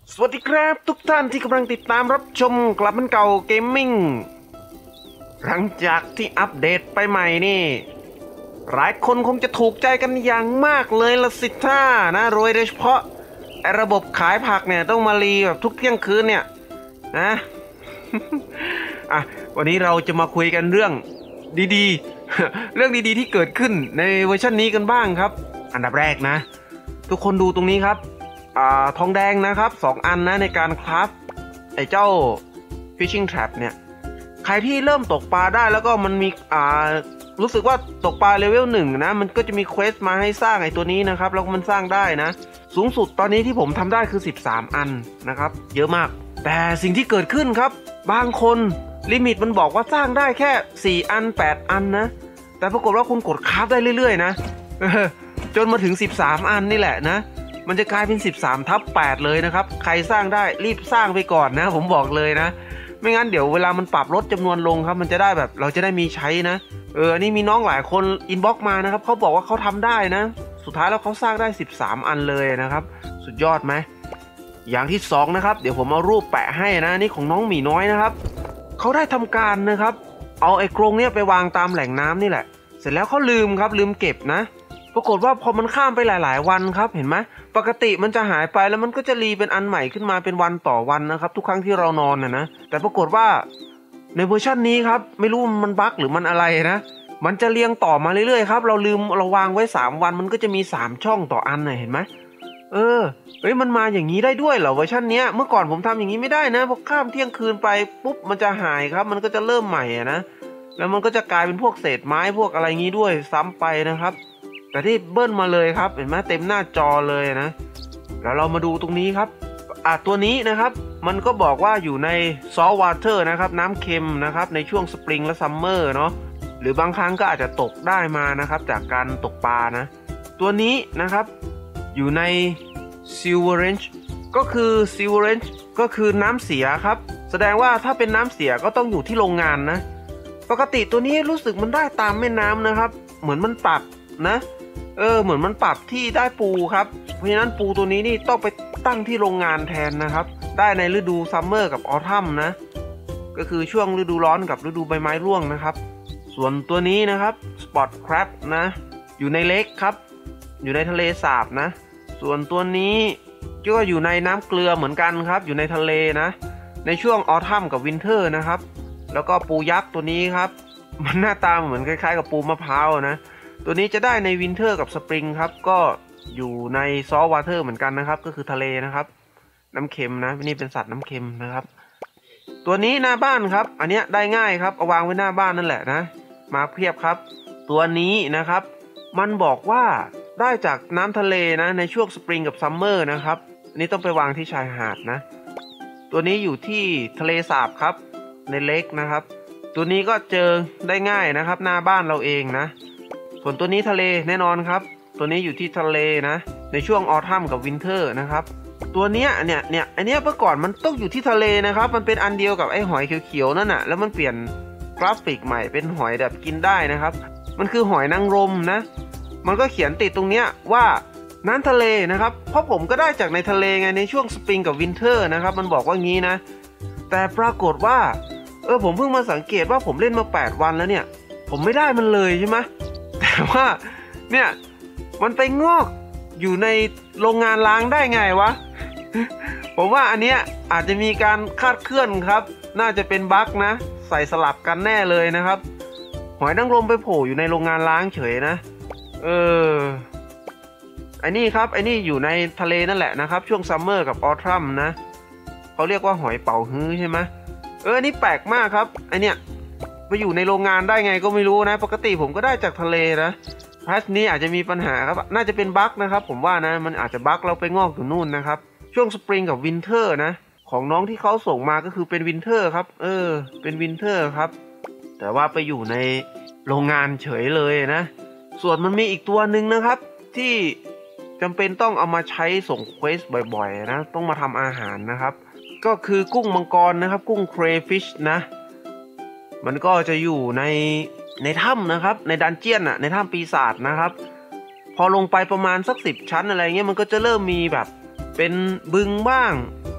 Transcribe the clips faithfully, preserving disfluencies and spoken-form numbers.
สวัสดีครับทุกท่านที่กำลังติดตามรับชมกลับมันเก่าเกมมิ่งหลังจากที่อัปเดตไปใหม่นี่หลายคนคงจะถูกใจกันอย่างมากเลยละสิท่านะโดยเฉพาะไอ้ระบบขายผักเนี่ยต้องมารีแบบทุกเที่ยงคืนเนี่ยนะ อ่ะวันนี้เราจะมาคุยกันเรื่องดีๆ เรื่องดีๆที่เกิดขึ้นในเวอร์ชันนี้กันบ้างครับอันดับแรกนะทุกคนดูตรงนี้ครับทองแดงนะครับสองอันนะในการคราฟไอ้เจ้า fishing trap เนี่ยใครที่เริ่มตกปลาได้แล้วก็มันมีอ่ารู้สึกว่าตกปลาเลเวลหนึ่งนะมันก็จะมีเควสมาให้สร้างไอ้ตัวนี้นะครับแล้วมันสร้างได้นะสูงสุดตอนนี้ที่ผมทำได้คือสิบสามอันนะครับเยอะมากแต่สิ่งที่เกิดขึ้นครับบางคนลิมิตมันบอกว่าสร้างได้แค่สี่อันแปดอันนะแต่ปรากฏว่าคุณกดคราฟได้เรื่อยๆนะจนมาถึงสิบสามอันนี่แหละนะมันจะกลายเป็นสิบสามทับแปดเลยนะครับใครสร้างได้รีบสร้างไปก่อนนะผมบอกเลยนะไม่งั้นเดี๋ยวเวลามันปรับลดจำนวนลงครับมันจะได้แบบเราจะได้มีใช้นะเออนี่มีน้องหลายคนอินบ็อกซ์มานะครับเขาบอกว่าเขาทำได้นะสุดท้ายแล้วเขาสร้างได้สิบสามอันเลยนะครับสุดยอดไหมอย่างที่สองนะครับเดี๋ยวผมเอารูปแปะให้นะนี่ของน้องหมีน้อยนะครับเขาได้ทำการนะครับเอาไอ้กรงเนี้ยไปวางตามแหล่งน้ำนี่แหละเสร็จแล้วเขาลืมครับลืมเก็บนะปรากฏว่าพอมันข้ามไปหลายๆวันครับเห็นไหมปกติมันจะหายไปแล้วมันก็จะรีเป็นอันใหม่ขึ้นมาเป็นวันต่อวันนะครับทุกครั้งที่เรานอนนะนะแต่ปรากฏว่าในเวอร์ชันนี้ครับไม่รู้มันบั๊กหรือมันอะไรนะมันจะเรียงต่อมาเรื่อยๆครับเราลืมเราวางไว้สามวันมันก็จะมีสามช่องต่ออันนะเห็นไหมเออเฮ้ยมันมาอย่างนี้ได้ด้วยเหรอเวอร์ชันนี้เมื่อก่อนผมทำอย่างนี้ไม่ได้นะพอข้ามเที่ยงคืนไปปุ๊บมันจะหายครับมันก็จะเริ่มใหม่นะแล้วมันก็จะกลายเป็นพวกเศษไม้พวกอะไรงี้ด้วยซ้ำไปนะครับแต่ที่เบิ้ลมาเลยครับเห็นไหมเต็มหน้าจอเลยนะแล้วเรามาดูตรงนี้ครับอ่ะตัวนี้นะครับมันก็บอกว่าอยู่ใน salt water นะครับน้ำเค็มนะครับในช่วงสปริงและซัมเมอร์เนาะหรือบางครั้งก็อาจจะตกได้มานะครับจากการตกปลานะตัวนี้นะครับอยู่ใน sewerage ก็คือ sewerage ก็คือน้ำเสียครับแสดงว่าถ้าเป็นน้ำเสียก็ต้องอยู่ที่โรงงานนะปกติตัวนี้รู้สึกมันได้ตามแม่น้ำนะครับเหมือนมันปรับนะเออเหมือนมันปรับที่ได้ปูครับเพราะฉะนั้นปูตัวนี้นี่ต้องไปตั้งที่โรงงานแทนนะครับได้ในฤดูซัมเมอร์กับออทัมนะก็คือช่วงฤดูร้อนกับฤดูใบไม้ร่วงนะครับส่วนตัวนี้นะครับสปอตคราบนะอยู่ในเล็กครับอยู่ในทะเลสาบนะส่วนตัวนี้ก็อยู่ในน้ำเกลือเหมือนกันครับอยู่ในทะเลนะในช่วงออทัมกับวินเทอร์นะครับแล้วก็ปูยักษ์ตัวนี้ครับมันหน้าตาเหมือนคล้ายๆกับปูมะพร้าวนะตัวนี้จะได้ในวินเทอร์กับสปริงครับก็อยู่ในซอลต์วอเตอร์เหมือนกันนะครับก็คือทะเลนะครับน้ำเค็มนะนี่เป็นสัตว์น้ำเค็มนะครับตัวนี้หน้าบ้านครับอันนี้ได้ง่ายครับเอาวางไว้หน้าบ้านนั่นแหละนะมาเพียบครับตัวนี้นะครับมันบอกว่าได้จากน้ำทะเลนะในช่วงสปริงกับซัมเมอร์นะครับอันนี้ต้องไปวางที่ชายหาดนะตัวนี้อยู่ที่ทะเลสาบครับในเล็กนะครับตัวนี้ก็เจอได้ง่ายนะครับหน้าบ้านเราเองนะส่วนตัวนี้ทะเลแน่นอนครับตัวนี้อยู่ที่ทะเลนะในช่วงออทัมกับวินเทอร์นะครับตัวเนี้ยเนี่ยเนี่ยอันเนี้ยเมื่อก่อนมันต้องอยู่ที่ทะเลนะครับมันเป็นอันเดียวกับไอ้หอยเขียวๆนั่นน่ะแล้วมันเปลี่ยนกราฟิกใหม่เป็นหอยแบบกินได้นะครับมันคือหอยนางรมนะมันก็เขียนติดตรงเนี้ยว่าน้ำทะเลนะครับเพราะผมก็ได้จากในทะเลไงในช่วงสปริงกับวินเทอร์นะครับมันบอกว่างี้นะแต่ปรากฏว่าเออผมเพิ่งมาสังเกตว่าผมเล่นมาแปดวันแล้วเนี่ยผมไม่ได้มันเลยใช่ไหมแต่ว่าเนี่ยมันไปงอกอยู่ในโรงงานล้างได้ไงวะ ผมว่าอันเนี้ยอาจจะมีการคาดเคลื่อนครับน่าจะเป็นบั๊กนะใส่สลับกันแน่เลยนะครับหอยนางรมไปโผล่อยู่ในโรงงานล้างเฉยนะเออไอ้นี่ครับไอ้นี่อยู่ในทะเลนั่นแหละนะครับช่วงซัมเมอร์กับออทัมนะเขาเรียกว่าหอยเป๋าฮื้อใช่ไหมเออนี่แปลกมากครับไอเนี้ยไปอยู่ในโรงงานได้ไงก็ไม่รู้นะปกติผมก็ได้จากทะเลนะพาร์ทนี้อาจจะมีปัญหาครับน่าจะเป็นบั๊กนะครับผมว่านะมันอาจจะบั๊กเราไปงอกอยู่นู่นนะครับช่วงสปริงกับวินเทอร์นะของน้องที่เขาส่งมาก็คือเป็นวินเทอร์ครับเออเป็นวินเทอร์ครับแต่ว่าไปอยู่ในโรงงานเฉยเลยนะส่วนมันมีอีกตัวหนึ่งนะครับที่จำเป็นต้องเอามาใช้ส่งเควสบ่อยๆนะต้องมาทำอาหารนะครับก็คือกุ้งมังกรนะครับกุ้งเครฟิชนะมันก็จะอยู่ในในถ้ำนะครับในดันเจียนอะในถ้ำปีศาจนะครับพอลงไปประมาณสักสิบชั้นอะไรเงี้ยมันก็จะเริ่มมีแบบเป็นบึงบ้าง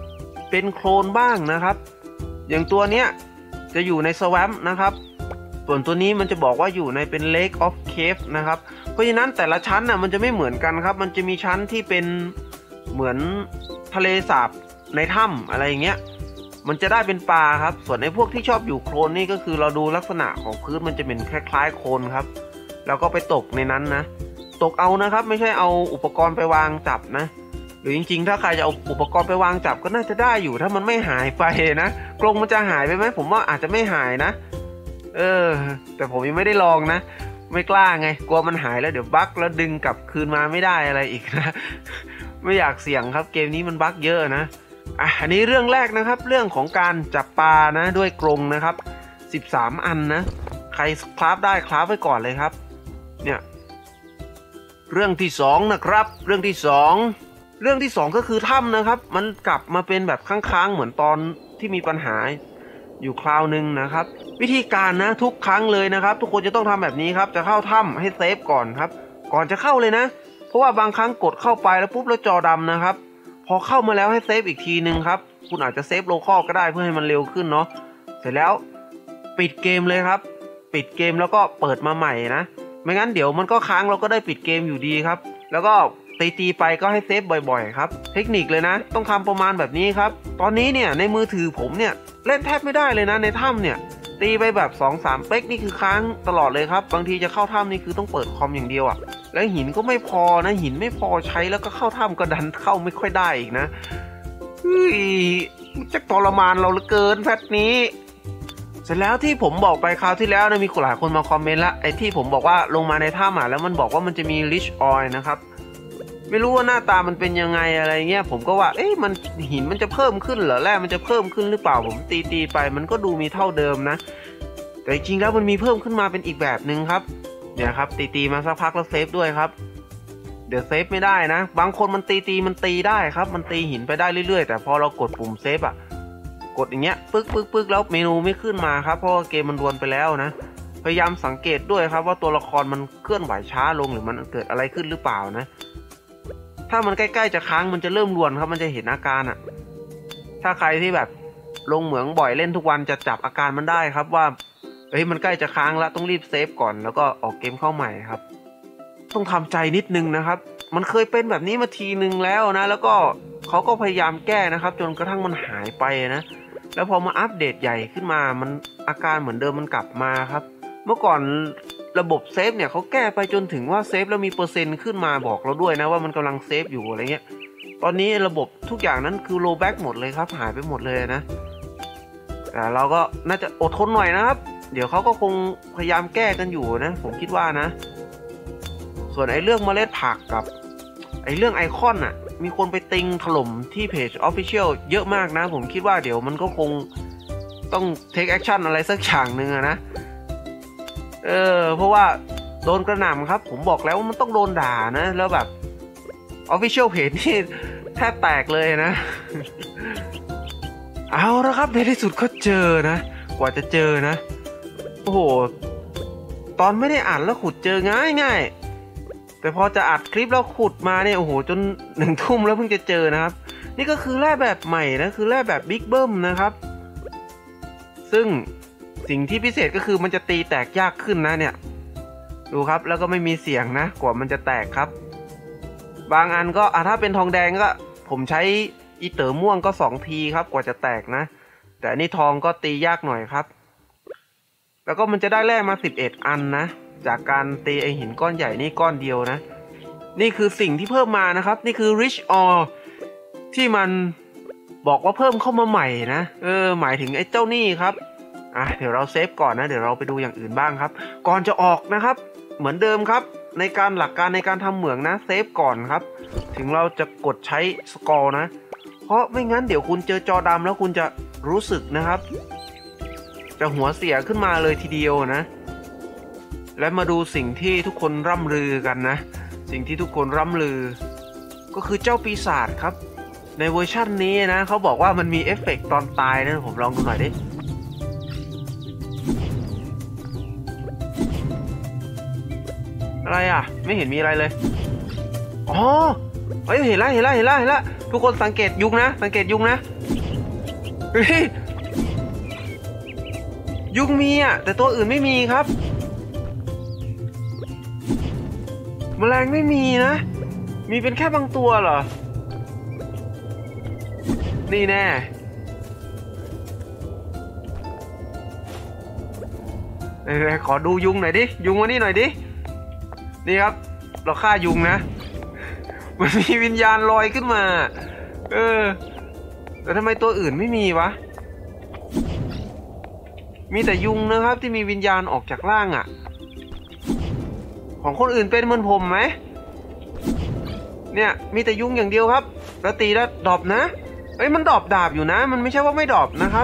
เป็นโคลนบ้างนะครับอย่างตัวเนี้ยจะอยู่ในสแวมป์นะครับส่วนตัวนี้มันจะบอกว่าอยู่ในเป็น Lake of Cave นะครับเพราะฉะนั้นแต่ละชั้นน่ะมันจะไม่เหมือนกันครับมันจะมีชั้นที่เป็นเหมือนทะเลสาบในถ้ำอะไรอย่างเงี้ยมันจะได้เป็นปลาครับส่วนไอ้พวกที่ชอบอยู่โคลนนี่ก็คือเราดูลักษณะของพื้นมันจะเป็นคล้ายๆโคลนครับแล้วก็ไปตกในนั้นนะตกเอานะครับไม่ใช่เอาอุปกรณ์ไปวางจับนะหรือจริงๆถ้าใครจะเอาอุปกรณ์ไปวางจับก็น่าจะได้อยู่ถ้ามันไม่หายไปนะกรงมันจะหายไปไหมผมว่าอาจจะไม่หายนะเออแต่ผมยังไม่ได้ลองนะไม่กล้าไงกลัวมันหายแล้วเดี๋ยวบั๊กแล้วดึงกลับคืนมาไม่ได้อะไรอีกนะไม่อยากเสี่ยงครับเกมนี้มันบั๊กเยอะนะอ่ะอันนี้เรื่องแรกนะครับเรื่องของการจับปลานะด้วยกรงนะครับสิบสามอันนะใครคราฟได้คราฟไว้ก่อนเลยครับเนี่ยเรื่องที่สองนะครับเรื่องที่สองเรื่องที่สองก็คือถ้ำนะครับมันกลับมาเป็นแบบค้างๆเหมือนตอนที่มีปัญหาอยู่คราวหนึ่งนะครับวิธีการนะทุกครั้งเลยนะครับทุกคนจะต้องทำแบบนี้ครับจะเข้าถ้ำให้เซฟก่อนครับก่อนจะเข้าเลยนะเพราะว่าบางครั้งกดเข้าไปแล้วปุ๊บแล้วจอดำนะครับพอเข้ามาแล้วให้เซฟอีกทีนึงครับคุณอาจจะเซฟโลคอลก็ได้เพื่อให้มันเร็วขึ้นเนาะเสร็จแล้วปิดเกมเลยครับปิดเกมแล้วก็เปิดมาใหม่นะไม่งั้นเดี๋ยวมันก็ค้างเราก็ได้ปิดเกมอยู่ดีครับแล้วก็ตีตีไปก็ให้เซฟบ่อยๆครับเทคนิคเลยนะต้องทำประมาณแบบนี้ครับตอนนี้เนี่ยในมือถือผมเนี่ยเล่นแทบไม่ได้เลยนะในถ้ำเนี่ยตีไปแบบ สองสาม เป๊กนี่คือค้างตลอดเลยครับบางทีจะเข้าถ้ำนี่คือต้องเปิดคอมอย่างเดียวอะ่ะแล้วหินก็ไม่พอนะหินไม่พอใช้แล้วก็เข้าถ้ำก็ดันเข้าไม่ค่อยได้อีกนะเฮ้ยจะทรมานเราเหลือเกินแพทนี้เสร็จแล้วที่ผมบอกไปคราวที่แล้วนะมีหลายคนมาคอมเมนต์ละไอ้ที่ผมบอกว่าลงมาในถ้ำอ่ะแล้วมันบอกว่ามันจะมี Rich Oil นะครับไม่รู้ว่าหน้าตามันเป็นยังไงอะไรเงี้ยผมก็ว่าเอ๊ะมันหินมันจะเพิ่มขึ้นเหรอแร่มันจะเพิ่มขึ้นหรือเปล่าผมตีตีไปมันก็ดูมีเท่าเดิมนะแต่จริงแล้วมันมีเพิ่มขึ้นมาเป็นอีกแบบหนึ่งครับเนี่ยครับตีตีมาสักพักแล้วเซฟด้วยครับเดี๋ยวเซฟไม่ได้นะบางคนมันตีตีมันตีได้ครับมันตีหินไปได้เรื่อยๆแต่พอเรากดปุ่มเซฟอ่ะกดอย่างเงี้ยปึ๊กปึ๊กปึ๊กแล้วเมนูไม่ขึ้นมาครับเพราะว่าเกมมันรวนไปแล้วนะพยายามสังเกตด้วยครับว่าตัวละครมันเคลื่อนไหวช้าลงหรือมันเกิดอะไรขึ้นหรือเปล่านะถ้ามันใกล้ๆจะค้างมันจะเริ่มรวนครับมันจะเห็นอาการอ่ะถ้าใครที่แบบลงเหมืองบ่อยเล่นทุกวันจะจับอาการมันได้ครับว่าเฮ้ยมันใกล้จะค้างแล้วต้องรีบเซฟก่อนแล้วก็ออกเกมเข้าใหม่ครับต้องทำใจนิดนึงนะครับมันเคยเป็นแบบนี้มาทีนึงแล้วนะแล้วก็เขาก็พยายามแก้นะครับจนกระทั่งมันหายไปนะแล้วพอมาอัปเดตใหญ่ขึ้นมามันอาการเหมือนเดิมมันกลับมาครับเมื่อก่อนระบบเซฟเนี่ยเขาแก้ไปจนถึงว่าเซฟแล้วมีเปอร์เซ็นต์ขึ้นมาบอกเราด้วยนะว่ามันกำลังเซฟอยู่อะไรเงี้ยตอนนี้ระบบทุกอย่างนั้นคือโรแบ็กหมดเลยครับหายไปหมดเลยนะแต่เราก็น่าจะอดทนหน่อยนะครับเดี๋ยวเขาก็คงพยายามแก้กันอยู่นะผมคิดว่านะส่วนไอ้เรื่องเมล็ดผักกับไอ้เรื่องไอคอนอ่ะมีคนไปติงถล่มที่เพจ Official เยอะมากนะผมคิดว่าเดี๋ยวมันก็คงต้อง take action อะไรสักอย่างหนึ่งนะเออเพราะว่าโดนกระหน่ำครับผมบอกแล้วว่ามันต้องโดนด่านะแล้วแบบ Official Page นี่แทบแตกเลยนะเอาละครับในที่สุดก็เจอนะกว่าจะเจอนะโอ้โหตอนไม่ได้อ่านแล้วขุดเจอง่ายง่ายแต่พอจะอัดคลิปแล้วขุดมาเนี่ยโอ้โหจนหนึ่งทุ่มแล้วเพิ่งจะเจอนะครับนี่ก็คือแร่แบบใหม่นะคือแร่แบบบิ๊กเบิ้มนะครับซึ่งสิ่งที่พิเศษก็คือมันจะตีแตกยากขึ้นนะเนี่ยดูครับแล้วก็ไม่มีเสียงนะกว่ามันจะแตกครับบางอันก็อ่ะถ้าเป็นทองแดงก็ผมใช้อีเต๋อม่วงก็สองทีครับกว่าจะแตกนะแต่นี่ทองก็ตียากหน่อยครับแล้วก็มันจะได้แร่มาสิบเอ็ดอันนะจากการตีไอหินก้อนใหญ่นี่ก้อนเดียวนะนี่คือสิ่งที่เพิ่มมานะครับนี่คือ Rich Ore ที่มันบอกว่าเพิ่มเข้ามาใหม่นะเออหมายถึงไอ้เจ้านี่ครับอ่ะเดี๋ยวเราเซฟก่อนนะเดี๋ยวเราไปดูอย่างอื่นบ้างครับก่อนจะออกนะครับเหมือนเดิมครับในการหลักการในการทำเหมืองนะเซฟก่อนครับถึงเราจะกดใช้สกอร์นะเพราะไม่งั้นเดี๋ยวคุณเจอจอดำแล้วคุณจะรู้สึกนะครับจะหัวเสียขึ้นมาเลยทีเดียวนะและมาดูสิ่งที่ทุกคนร่ำลือกันนะสิ่งที่ทุกคนร่ำลือก็คือเจ้าปีศาจครับในเวอร์ชั่นนี้นะเขาบอกว่ามันมีเอฟเฟกต์ตอนตายนะผมลองดูหน่อยดิอะไรอ่ะไม่เห็นมีอะไรเลยอ๋อเฮ้ยเห็นแล้วเห็นแล้วเห็นแล้วเห็นแล้วทุกคนสังเกตยุงนะสังเกตยุงนะเฮ้ยยุงมีอ่ะแต่ตัวอื่นไม่มีครับแมลงไม่มีนะมีเป็นแค่บางตัวเหรอนี่แน่ไหนๆขอดูยุงหน่อยดิยุงมานี่หน่อยดินี่ครับเราฆ่ายุงนะมันมีวิญญาณลอยขึ้นมาเออแต่ทำไมตัวอื่นไม่มีวะมีแต่ยุงนะครับที่มีวิญญาณออกจากร่างอ่ะของคนอื่นเป็นเหมือนผมไหมเนี่ยมีแต่ยุงอย่างเดียวครับแล้วตีแล้วดรอปนะเอ้ยมันดรอปดาบอยู่นะมันไม่ใช่ว่าไม่ดรอปนะครับ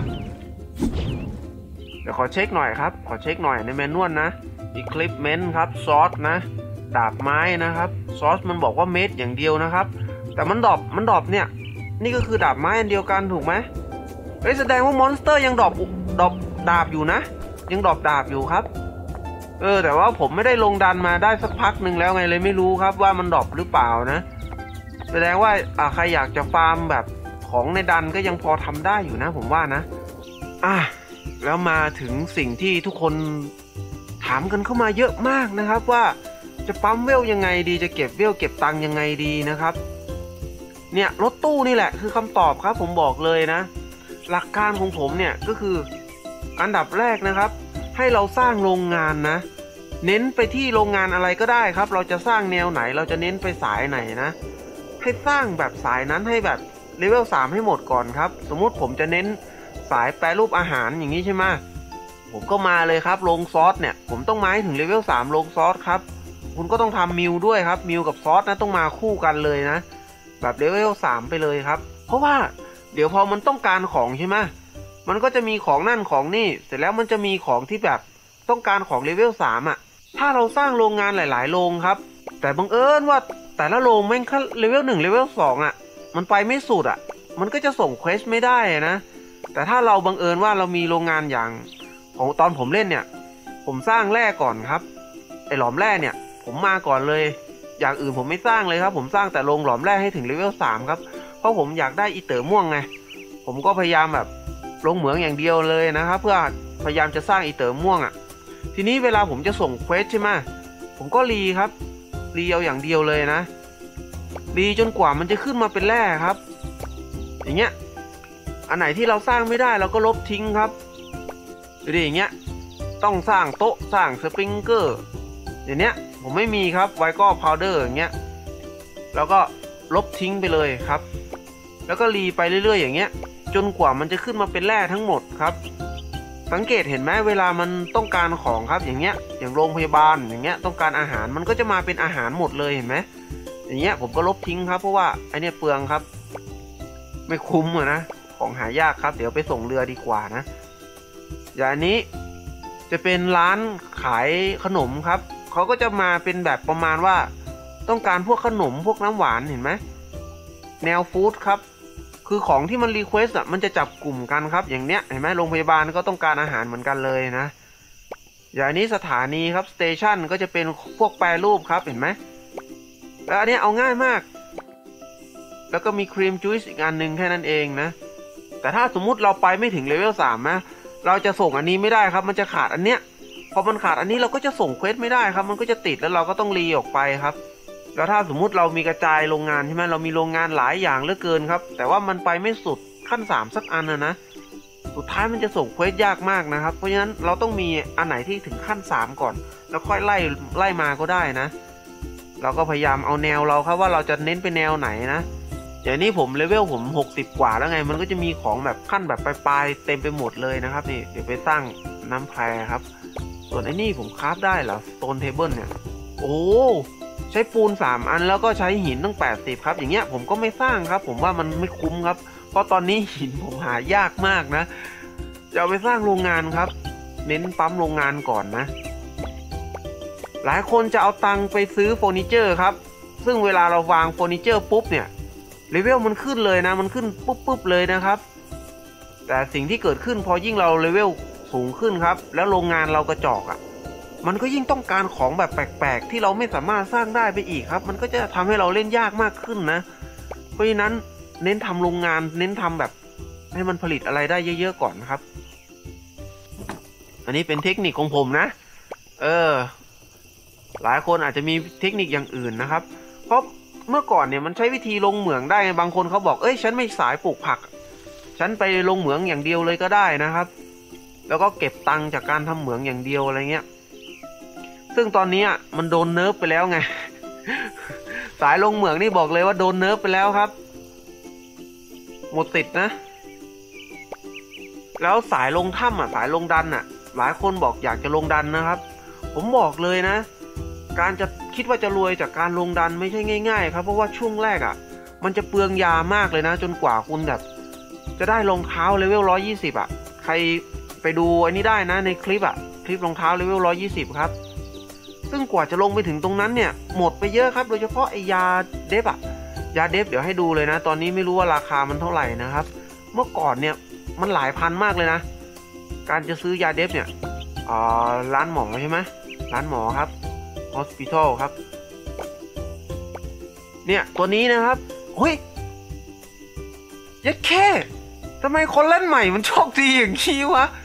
เดี๋ยวขอเช็คหน่อยครับขอเช็คหน่อยในแมนนวลนะ Equipment ครับซอสนะดาบไม้นะครับซอสมันบอกว่าเม็ดอย่างเดียวนะครับแต่มันดรอปมันดรอปเนี่ยนี่ก็คือดาบไม้อันเดียวกันถูกไหมเฮ้ยแสดงว่ามอนสเตอร์ยังดรอปดรอปดาบอยู่นะยังดรอปดาบอยู่ครับเออแต่ว่าผมไม่ได้ลงดันมาได้สักพักหนึ่งแล้วไงเลยไม่รู้ครับว่ามันดรอปหรือเปล่านะแสดงว่าอ่าใครอยากจะฟาร์มแบบของในดันก็ยังพอทำได้อยู่นะผมว่านะอ่ะแล้วมาถึงสิ่งที่ทุกคนถามกันเข้ามาเยอะมากนะครับว่าจะปั๊มเวลยังไงดีจะเก็บเวลเก็บตังค์ยังไงดีนะครับเนี่ยรถตู้นี่แหละคือคำตอบครับผมบอกเลยนะหลักการของผมเนี่ยก็คืออันดับแรกนะครับให้เราสร้างโรงงานนะเน้นไปที่โรงงานอะไรก็ได้ครับเราจะสร้างแนวไหนเราจะเน้นไปสายไหนนะให้สร้างแบบสายนั้นให้แบบเลเวลสามให้หมดก่อนครับสมมุติผมจะเน้นสายแปรรูปอาหารอย่างนี้ใช่ไหมผมก็มาเลยครับโรงซอสเนี่ยผมต้องมาให้ถึงเลเวลสามโรงซอสครับคุณก็ต้องทำมิลด้วยครับมิลกับซอสนะต้องมาคู่กันเลยนะแบบเลเวลสามไปเลยครับเพราะว่าเดี๋ยวพอมันต้องการของใช่ไหมมันก็จะมีของนั่นของนี่เสร็จแล้วมันจะมีของที่แบบต้องการของเลเวลสามอ่ะถ้าเราสร้างโรงงานหลายๆโรงครับแต่บังเอิญว่าแต่ละโรงแม่งแค่เลเวลหนึ่งเลเวลสองอ่ะมันไปไม่สุดอ่ะมันก็จะส่งเควสไม่ได้นะแต่ถ้าเราบังเอิญว่าเรามีโรงงานอย่างของตอนผมเล่นเนี่ยผมสร้างแร่ก่อนครับไอ้หลอมแร่เนี่ยผมมาก่อนเลยอย่างอื่นผมไม่สร้างเลยครับผมสร้างแต่โรงหลอมแร่ให้ถึงเลเวลสามครับเพราะผมอยากได้อีเต๋อม่วงไงผมก็พยายามแบบลงเหมืองอย่างเดียวเลยนะครับเพื่อพยายามจะสร้างอีเต๋อม่วงอ่ะทีนี้เวลาผมจะส่งเควสใช่ไหมผมก็รีครับรีเอาอย่างเดียวเลยนะรีจนกว่ามันจะขึ้นมาเป็นแร่ครับอย่างเงี้ยอันไหนที่เราสร้างไม่ได้เราก็ลบทิ้งครับดูดิอย่างเงี้ยต้องสร้างโต๊ะสร้างสปริงเกอร์อย่างเนี้ยผมไม่มีครับไวก้อพาวเดอร์อย่างเงี้ยแล้วก็ลบทิ้งไปเลยครับแล้วก็รีไปเรื่อยๆอย่างเงี้ยจนกว่ามันจะขึ้นมาเป็นแร่ทั้งหมดครับสังเกตเห็นไหมเวลามันต้องการของครับอย่างเงี้ยอย่างโรงพยาบาลอย่างเงี้ยต้องการอาหารมันก็จะมาเป็นอาหารหมดเลยเห็นไหมอย่างเงี้ยผมก็ลบทิ้งครับเพราะว่าไอเนี้ยเปลืองครับไม่คุ้มอะนะของหายากครับเดี๋ยวไปส่งเรือดีกว่านะอย่างนี้จะเป็นร้านขายขนมครับเขาก็จะมาเป็นแบบประมาณว่าต้องการพวกขนมพวกน้ำหวานเห็นไหมแนวฟู้ดครับคือของที่มันรีเควสต์อ่ะมันจะจับกลุ่มกันครับอย่างเนี้ยเห็นไหมโรงพยาบาลก็ต้องการอาหารเหมือนกันเลยนะอย่างนี้สถานีครับสเตชันก็จะเป็นพวกแปรรูปครับเห็นไหมแล้วอันนี้เอาง่ายมากแล้วก็มีครีมจูสอีกอันหนึ่งแค่นั้นเองนะแต่ถ้าสมมุติเราไปไม่ถึงเลเวลสามนะเราจะส่งอันนี้ไม่ได้ครับมันจะขาดอันเนี้ยพอมันขาดอันนี้เราก็จะส่งเควสไม่ได้ครับมันก็จะติดแล้วเราก็ต้องรีออกไปครับแล้วถ้าสมมุติเรามีกระจายโรงงานใช่ไหมเรามีโรงงานหลายอย่างเหลือเกินครับแต่ว่ามันไปไม่สุดขั้นสามสักอันนะนะสุดท้ายมันจะส่งเควสยากมากนะครับเพราะฉะนั้นเราต้องมีอันไหนที่ถึงขั้นสามก่อนแล้วค่อยไล่ไล่มาก็ได้นะเราก็พยายามเอาแนวเราครับว่าเราจะเน้นไปแนวไหนนะอย่างนี้ผมเลเวลผมหกสิบกว่าแล้วไงมันก็จะมีของแบบขั้นแบบปลายๆเต็มไปหมดเลยนะครับนี่เดี๋ยวไปสร้างน้ำแพรครับส่วนไอ้นี่ผมคราฟได้เหรอสโตนเทเบิลเนี่ยโอ้ใช้ปูนสามอันแล้วก็ใช้หินตั้งแปดสิบครับอย่างเงี้ยผมก็ไม่สร้างครับผมว่ามันไม่คุ้มครับเพราะตอนนี้หินผมหายากมากนะจะเอาไปสร้างโรงงานครับเน้นปั๊มโรงงานก่อนนะหลายคนจะเอาตังค์ไปซื้อเฟอร์นิเจอร์ครับซึ่งเวลาเราวางเฟอร์นิเจอร์ปุ๊บเนี่ยเลเวลมันขึ้นเลยนะมันขึ้นปุ๊บปุ๊บเลยนะครับแต่สิ่งที่เกิดขึ้นพอยิ่งเราเลเวลสูงขึ้นครับแล้วโรงงานเรากระจอกอ่ะมันก็ยิ่งต้องการของแบบแปลกๆที่เราไม่สามารถสร้างได้ไปอีกครับมันก็จะทำให้เราเล่นยากมากขึ้นนะเพราะฉะนั้นเน้นทำโรงงานเน้นทำแบบให้มันผลิตอะไรได้เยอะๆก่อนนะครับอันนี้เป็นเทคนิคของผมนะเออหลายคนอาจจะมีเทคนิคอย่างอื่นนะครับเพราะเมื่อก่อนเนี่ยมันใช้วิธีลงเหมืองได้บางคนเขาบอกเอ้ยฉันไม่สายปลูกผักฉันไปลงเหมืองอย่างเดียวเลยก็ได้นะครับแล้วก็เก็บตังค์จากการทำเหมืองอย่างเดียวอะไรเงี้ยซึ่งตอนนี้มันโดนเนิร์ฟไปแล้วไง สายลงเหมืองนี่บอกเลยว่าโดนเนิร์ฟไปแล้วครับหมดติดนะแล้วสายลงถ้ำอ่ะสายลงดันอ่ะหลายคนบอกอยากจะลงดันนะครับผมบอกเลยนะการจะคิดว่าจะรวยจากการลงดันไม่ใช่ง่ายๆครับเพราะว่าช่วงแรกอ่ะมันจะเปลืองยามากเลยนะจนกว่าคุณแบบจะได้รองเท้าเลเวลร้อยยี่สิบอ่ะใครไปดูอันนี้ได้นะในคลิปอ่ะคลิปรองเท้าเลเวลร้อยยี่สิบครับซึ่งกว่าจะลงไปถึงตรงนั้นเนี่ยหมดไปเยอะครับโดยเฉพาะไอยาเดฟอ่ะยาเดฟเดี๋ยวให้ดูเลยนะตอนนี้ไม่รู้ว่าราคามันเท่าไหร่นะครับเมื่อก่อนเนี่ยมันหลายพันมากเลยนะการจะซื้อยาเดฟเนี่ยอ่าร้านหมอใช่ไหมร้านหมอครับ hospital ครับเนี่ยตัวนี้นะครับเฮ้ยยัดแค่ทำไมคนเล่นใหม่มันโชคดีอย่างนี้วะ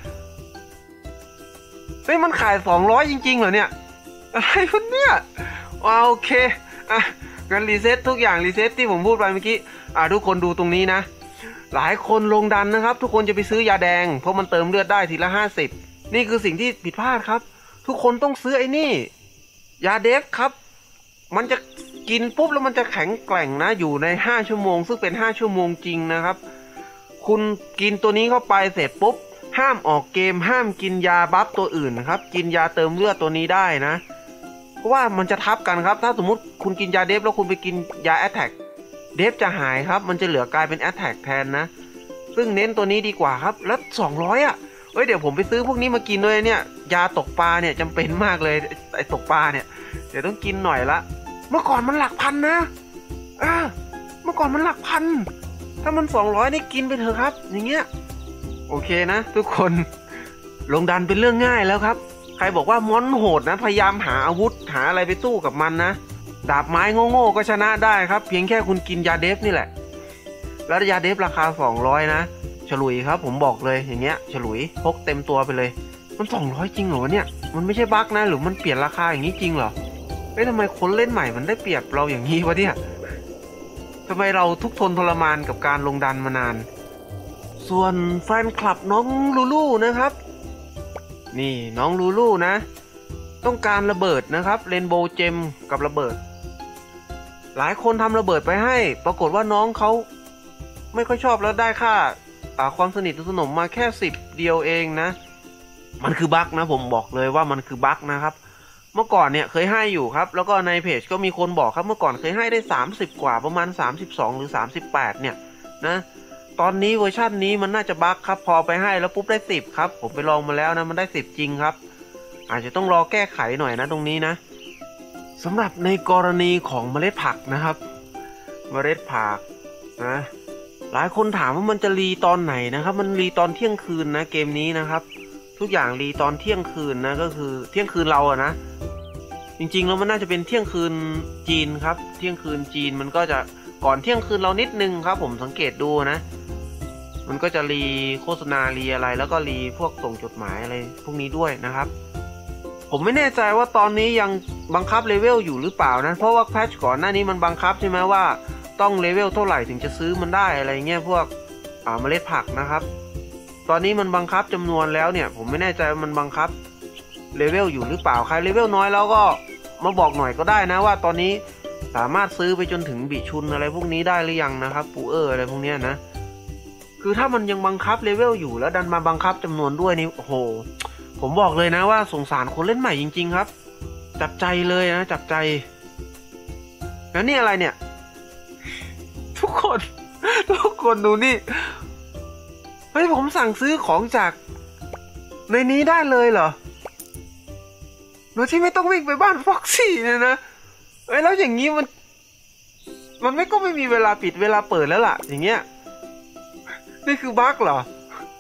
เฮ้ยมันขายสองร้อยจริงๆเหรอเนี่ยอะไรวะเนี่ยว้าวโอเคอ่ะงั้นรีเซ็ตทุกอย่างรีเซ็ตที่ผมพูดไปเมื่อกี้อ่ะทุกคนดูตรงนี้นะหลายคนลงดันนะครับทุกคนจะไปซื้อยาแดงเพราะมันเติมเลือดได้ทีละห้าสิบนี่คือสิ่งที่ผิดพลาดครับทุกคนต้องซื้อไอ้นี่ยาเดฟครับมันจะกินปุ๊บแล้วมันจะแข็งแกร่งนะอยู่ในห้าชั่วโมงซึ่งเป็นห้าชั่วโมงจริงนะครับคุณกินตัวนี้เข้าไปเสร็จปุ๊บห้ามออกเกมห้ามกินยาบัฟตัวอื่นนะครับกินยาเติมเลือดตัวนี้ได้นะเพราะว่ามันจะทับกันครับถ้าสมมุติคุณกินยาเดฟแล้วคุณไปกินยาแอตแทกเดฟจะหายครับมันจะเหลือกลายเป็นแอตแทกแทนนะซึ่งเน้นตัวนี้ดีกว่าครับแล้วสองร้อยอ่ะเฮ้ยเดี๋ยวผมไปซื้อพวกนี้มากินเลยเนี่ยยาตกปลาเนี่ยจำเป็นมากเลยไอ้ตกปลาเนี่ยเดี๋ยวต้องกินหน่อยละเมื่อก่อนมันหลักพันนะอ่าเมื่อก่อนมันหลักพันถ้ามันสองร้อยนี่กินไปเถอะครับอย่างเงี้ยโอเคนะทุกคนลงดันเป็นเรื่องง่ายแล้วครับใครบอกว่ามอนโหดนะพยายามหาอาวุธหาอะไรไปสู้กับมันนะดาบไม้โง่ๆก็ชนะได้ครับเพียงแค่คุณกินยาเดฟนี่แหละแล้วยาเดฟราคาสองร้อยนะฉลุยครับผมบอกเลยอย่างเงี้ยฉลุยพกเต็มตัวไปเลยมันสองร้อยจริงเหรอเนี่ยมันไม่ใช่บั๊กนะหรือมันเปลี่ยนราคาอย่างนี้จริงเหรอเอ๊ะทำไมคนเล่นใหม่มันได้เปรียบเราอย่างนี้วะเนี่ยทำไมเราทุกทนทรมานกับการลงดันมานานส่วนแฟนคลับน้องลูลูนะครับนี่น้องลูลูนะต้องการระเบิดนะครับเรนโบว์เจมกับระเบิดหลายคนทำระเบิดไปให้ปรากฏว่าน้องเขาไม่ค่อยชอบแล้วได้ค่าความสนิทสนมมาแค่สิบเดียวเองนะมันคือบั๊กนะผมบอกเลยว่ามันคือบั๊กนะครับเมื่อก่อนเนี่ยเคยให้อยู่ครับแล้วก็ในเพจก็มีคนบอกครับเมื่อก่อนเคยให้ได้สามสิบกว่าประมาณสามสิบสองหรือสามสิบแปดเนี่ยนะตอนนี้เวอร์ชันนี้มันน่าจะบั๊กครับพอไปให้แล้วปุ๊บได้สิบครับผมไปลองมาแล้วนะมันได้สิบจริงครับอาจจะต้องรอแก้ไขหน่อยนะตรงนี้นะสำหรับในกรณีของเมล็ดผักนะครับเมล็ดผักนะหลายคนถามว่ามันจะรีตอนไหนนะครับมันรีตอนเที่ยงคืนนะเกมนี้นะครับทุกอย่างรีตอนเที่ยงคืนนะก็คือเที่ยงคืนเราอะนะจริงๆแล้วมันน่าจะเป็นเที่ยงคืนจีนครับเที่ยงคืนจีนมันก็จะก่อนเที่ยงคืนเรานิดนึงครับผมสังเกตดูนะมันก็จะรีโฆษณารีอะไรแล้วก็รีพวกส่งจดหมายอะไรพวกนี้ด้วยนะครับผมไม่แน่ใจว่าตอนนี้ยังบังคับเลเวลอยู่หรือเปล่านะเพราะว่าแพทช์ก่อนหน้านี้มันบังคับใช่ไหมว่าต้องเลเวลเท่าไหร่ถึงจะซื้อมันได้อะไรเงี้ยพวกอ่าเมล็ดผักนะครับตอนนี้มันบังคับจำนวนแล้วเนี่ยผมไม่แน่ใจว่ามันบังคับเลเวลอยู่หรือเปล่าใครเลเวลน้อยแล้วก็มาบอกหน่อยก็ได้นะว่าตอนนี้สามารถซื้อไปจนถึงบิชุนอะไรพวกนี้ได้หรือยังนะครับปูเออร์อะไรพวกนี้นะคือถ้ามันยังบังคับเลเวลอยู่แล้วดันมาบังคับจำนวนด้วยนี่โอ้โหผมบอกเลยนะว่าสงสารคนเล่นใหม่จริงๆครับจับใจเลยนะจับใจแล้วนี่อะไรเนี่ยทุกคนทุกคนดูนี่เฮ้ยผมสั่งซื้อของจากในนี้ได้เลยเหรอโดยที่ไม่ต้องวิ่งไปบ้านฟ็อกซี่เนี่ยนะเอ้ยแล้วอย่างนี้มันมันไม่ก็ไม่มีเวลาปิดเวลาเปิดแล้วล่ะอย่างเงี้ยนี่คือบั๊กเหรอ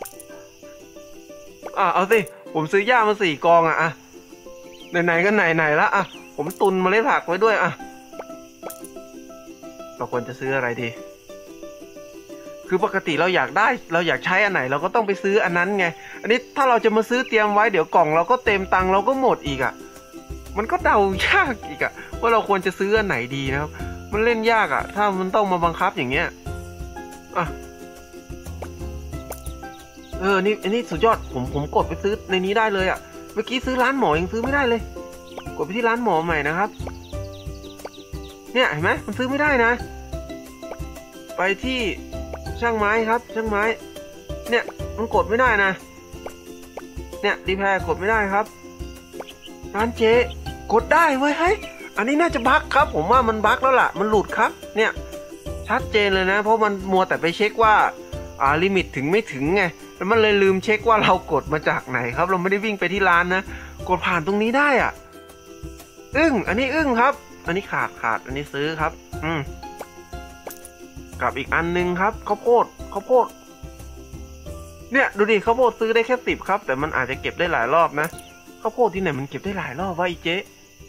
อ่ะเอาสิผมซื้อย่ามาสี่กองอ่ะอ่ะไหนๆก็ไหนๆแล้วอ่ะผมตุนเมล็ดผักไว้ด้วยอ่ะเราควรจะซื้ออะไรดีคือปกติเราอยากได้เราอยากใช้อันไหนเราก็ต้องไปซื้ออันนั้นไงอันนี้ถ้าเราจะมาซื้อเตรียมไว้เดี๋ยวกล่องเราก็เต็มตังค์เราก็หมดอีกอ่ะมันก็เดายากอีกอ่ะว่าเราควรจะซื้ออันไหนดีนะครับมันเล่นยากอ่ะถ้ามันต้องมาบังคับอย่างเงี้ยอ่ะเออนี่อันนี้สุดยอดผมผมกดไปซื้อในนี้ได้เลยอ่ะเมื่อกี้ซื้อร้านหมอยังซื้อไม่ได้เลยกดไปที่ร้านหมอใหม่นะครับเนี่ยเห็นไหมมันซื้อไม่ได้นะไปที่ช่างไม้ครับช่างไม้เนี่ยมันกดไม่ได้นะเนี่ยรีแพร์กดไม่ได้ครับร้านเจ๊กดได้เว้ยเฮ้ยอันนี้น่าจะบั๊กครับผมว่ามันบั๊กแล้วล่ะมันหลุดครับเนี่ยชัดเจนเลยนะเพราะมันมัวแต่ไปเช็คว่าอ่าลิมิตถึงไม่ถึงไงแล้วมันเลยลืมเช็คว่าเรากดมาจากไหนครับเราไม่ได้วิ่งไปที่ร้านนะกดผ่านตรงนี้ได้อ่ะอึ้งอันนี้อึ้งครับอันนี้ขาดขาดอันนี้ซื้อครับอืมกับอีกอันนึงครับข้าวโพดข้าวโพดเนี่ยดูดิข้าวโพดซื้อได้แค่สิบครับแต่มันอาจจะเก็บได้หลายรอบนะข้าวโพดที่ไหนมันเก็บได้หลายรอบวะไอ้เจ๊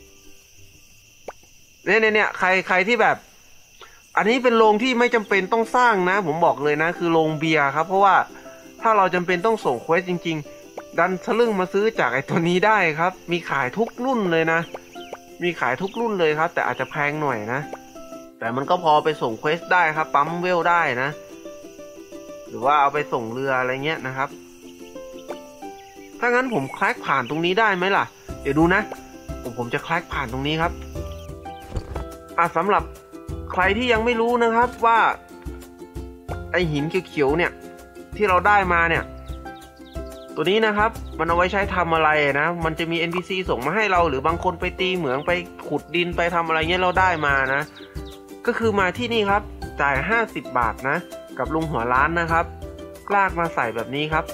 เนี่ยเนี่ยเนี่ยใครใครที่แบบอันนี้เป็นโรงที่ไม่จำเป็นต้องสร้างนะผมบอกเลยนะคือโรงเบียร์ครับเพราะว่าถ้าเราจำเป็นต้องส่งเควสจริงๆดันทะลึ่งมาซื้อจากไอ้ตัวนี้ได้ครับมีขายทุกรุ่นเลยนะมีขายทุกรุ่นเลยครับแต่อาจจะแพงหน่อยนะแต่มันก็พอไปส่งเควสได้ครับปั๊มเวลได้นะหรือว่าเอาไปส่งเรืออะไรเงี้ยนะครับถ้างั้นผมคลิกผ่านตรงนี้ได้ไหมล่ะเดี๋ยวดูนะผมผมจะคลิกผ่านตรงนี้ครับอ่ะสำหรับใครที่ยังไม่รู้นะครับว่าไอหินเขียวๆเนี่ยที่เราได้มาเนี่ยตัวนี้นะครับมันเอาไว้ใช้ทำอะไรนะมันจะมี เอ็น พี ซี ส่งมาให้เราหรือบางคนไปตีเหมืองไปขุดดินไปทำอะไรเงี้ยเราได้มานะก็คือมาที่นี่ครับจ่ายห้าสิบบาทนะกับลุงหัวร้านนะครับลากมาใส่แบบนี้ครับ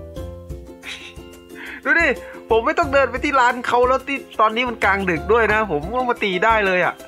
ดูดิผมไม่ต้องเดินไปที่ร้านเขาแล้วที่ตอนนี้มันกลางดึกด้วยนะผมก็มาตีได้เลยอ่ะ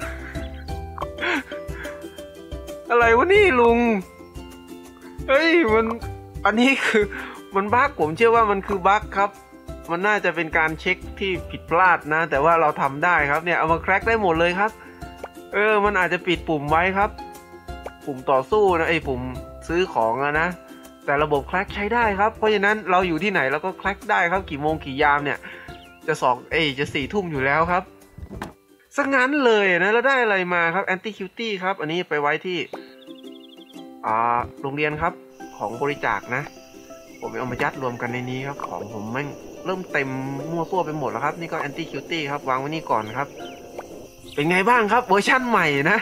อะไรวะนี่ลุงเฮ้ยมันอันนี้คือมันบั๊กผมเชื่อว่ามันคือบั๊กครับมันน่าจะเป็นการเช็คที่ผิดพลาดนะแต่ว่าเราทำได้ครับเนี่ยเอามาแคร็กได้หมดเลยครับเออมันอาจจะปิดปุ่มไว้ครับปุ่มต่อสู้นะไอ้ปุ่มซื้อของอะนะแต่ระบบแคร็กใช้ได้ครับเพราะฉะนั้นเราอยู่ที่ไหนเราก็แคร็กได้ครับกี่โมงกี่ยามเนี่ยจะสองเอ้ยจะสี่ทุ่มอยู่แล้วครับสักงั้นเลยนะแล้วได้อะไรมาครับแอนตี้คิวตี้ครับอันนี้ไปไว้ที่อ่าโรงเรียนครับของบริจาคนะผมเอามายัดรวมกันในนี้ครับของผมแม่งเริ่มเต็มมั่วซั่วไปหมดแล้วครับนี่ก็แอนตี้คิวตี้ครับวางไว้นี่ก่อนครับเป็นไงบ้างครับเวอร์ชั่นใหม่นะ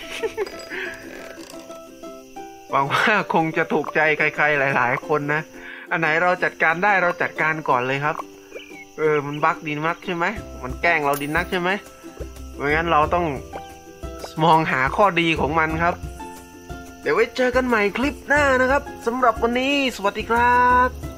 หวังว่าคงจะถูกใจใครๆหลายๆคนนะอันไหนเราจัดการได้เราจัดการก่อนเลยครับเออมันบั๊กดีนักใช่ไหมมันแกล้งเราดีนักใช่ไหมไม่งั้นเราต้องมองหาข้อดีของมันครับเดี๋ยวไว้เจอกันใหม่คลิปหน้านะครับสำหรับวันนี้สวัสดีครับ